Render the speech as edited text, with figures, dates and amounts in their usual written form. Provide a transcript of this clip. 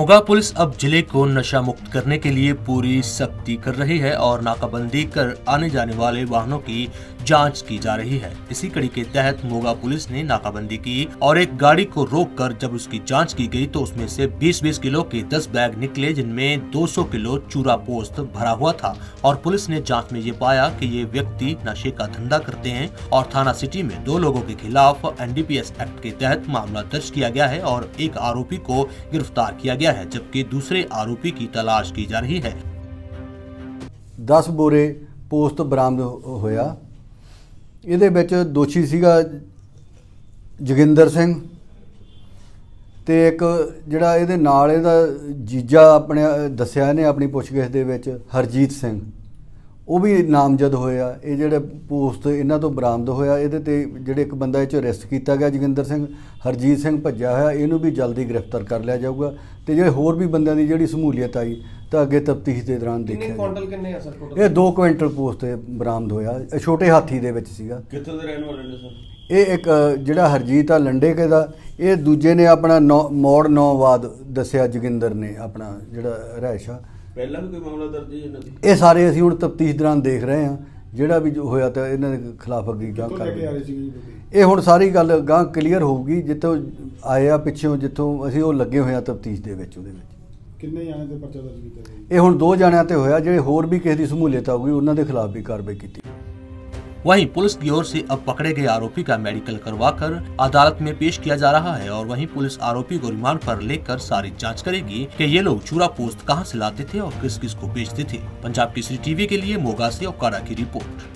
Moga police अब जिले को नशा मुक्त करने के लिए पूरी सख्ती कर रही है और नाकाबंदी कर आने जाने वाले वाहनों की जांच की जा रही है। इसी कड़ी के तहत मोगा पुलिस ने नाकाबंदी की और एक गाड़ी को रोककर जब उसकी जांच की गई तो उसमें से 20-20 किलो के 10 बैग निकले, जिनमें 200 किलो चूरा पोस्त भरा हुआ था। और पुलिस ने जांच में ये पाया कि ये व्यक्ति नशे का धंधा करते हैं और थाना सिटी में 2 लोगों के खिलाफ NDPS एक्ट के तहत मामला दर्ज किया गया है और एक आरोपी को गिरफ्तार किया गया है, जबकि दूसरे आरोपी की तलाश की जा रही है। 10 बोरे पोस्त बरामद होया। ਇਹਦੇ ਵਿੱਚ ਦੋਸ਼ੀ ਸੀਗਾ ਜੋਗਿੰਦਰ ਸਿੰਘ ਤੇ ਇੱਕ ਜਿਹੜਾ ਇਹਦੇ ਨਾਲ ਇਹਦਾ ਜੀਜਾ ਆਪਣੇ ਦੱਸਿਆ ਇਹਨੇ ਆਪਣੀ ਪੁੱਛਗਿੱਛ ਦੇ ਵਿੱਚ ਹਰਜੀਤ ਸਿੰਘ, ਉਹ ਵੀ ਨਾਮਜ਼ਦ ਹੋਇਆ। ਇਹ ਜਿਹੜੇ ਪੋਸਟ ਇਹਨਾਂ ਤੋਂ ਬਰਾਮਦ ਹੋਇਆ, ਇਹਦੇ ਤੇ ਜਿਹੜੇ ਇੱਕ ਬੰਦਾ ਇਹ 'ਚ ਅਰੈਸਟ ਕੀਤਾ ਗਿਆ ਜੋਗਿੰਦਰ ਸਿੰਘ, ਹਰਜੀਤ ਸਿੰਘ ਭੱਜਿਆ ਹੋਇਆ, ਇਹਨੂੰ ਵੀ ਜਲਦੀ ਗ੍ਰਿਫਤਾਰ ਕਰ ਲਿਆ ਜਾਊਗਾ। ਤੇ ਜਿਹੜੇ ਹੋਰ ਵੀ ਬੰਦਿਆਂ ਦੀ ਜਿਹੜੀ ਸਮੂਲੀਅਤ ਆਈ ਤਾਂ ਅੱਗੇ ਤਫਤੀਸ਼ ਦੇ ਦੌਰਾਨ ਦੇਖਿਆ ਕੁਆਂਟਲ ਕਿੰਨੇ ਆ ਸਰ ਟੋਟਲ? ਇਹ 2 ਕੁਇੰਟਲ ਪੋਸਟ ਬਰਾਮਦ ਹੋਇਆ। ਇਹ ਛੋਟੇ ਹਾਥੀ ਦੇ ਵਿੱਚ ਸੀਗਾ। ਕਿੱਥੋਂ ਦੇ ਰਹਿਣ ਵਾਲੇ ਨੇ ਸਰ? ਇਹ ਇੱਕ ਜਿਹੜਾ ਹਰਜੀਤ ਆ ਲੰਡੇ ਕੇ ਦਾ, ਇਹ ਦੂਜੇ ਨੇ ਆਪਣਾ ਮੋੜ 9 ਬਾਅਦ ਦੱਸਿਆ ਜੋਗਿੰਦਰ ਨੇ ਆਪਣਾ ਜਿਹੜਾ ਰਿਹਾਇਸ਼ ਆ। ਪਹਿਲਾਂ ਵੀ ਕੋਈ ਮਾਮਲਾ ਦਰਜ ਹੈ ਇਹਨਾਂ ਦੀ? ਇਹ ਸਾਰੇ ਅਸੀਂ ਹੁਣ ਤਫਤੀਸ਼ ਦੌਰਾਨ ਦੇਖ ਰਹੇ ਹਾਂ, ਜਿਹੜਾ ਵੀ ਹੋਇਆ ਤਾਂ ਇਹਨਾਂ ਦੇ ਖਿਲਾਫ ਅੱਗੇ ਗਾਂਹ ਕਰ ਇਹ ਹੁਣ ਸਾਰੀ ਗੱਲ ਗਾਂਹ ਕਲੀਅਰ ਹੋਊਗੀ। ਜਿੱਥੋਂ ਆਏ ਆ ਪਿੱਛੋਂ, ਜਿੱਥੋਂ ਅਸੀਂ ਉਹ ਲੱਗੇ ਹੋਏ ਆ ਤਫਤੀਸ਼ ਦੇ ਵਿੱਚ। ਉਹਦੇ ਵਿੱਚ ਕਿੰਨੇ ਜਾਣੇ ਤੇ ਪਰਚਾ ਦਰਜ ਕੀਤਾ ਗਿਆ? ਇਹ ਹੁਣ 2 ਜਣਿਆਂ ਤੇ ਹੋਇਆ। ਜਿਹੜੇ ਹੋਰ ਵੀ ਕਿਸੇ ਦੀ ਸਮੂਲੀਅਤ ਆਊਗੀ ਉਹਨਾਂ ਦੇ ਖਿਲਾਫ भी कार्रवाई की। वहीं पुलिस की ओर से अब पकड़े गए आरोपी का मेडिकल करवाकर अदालत में पेश किया जा रहा है और वहीं पुलिस आरोपी को रिमांड पर लेकर सारी जांच करेगी कि ये लोग चूरा पोस्त कहां से लाते थे और किस किस को बेचते थे। पंजाब केसरी टीवी के लिए मोगा से ओकारा की रिपोर्ट।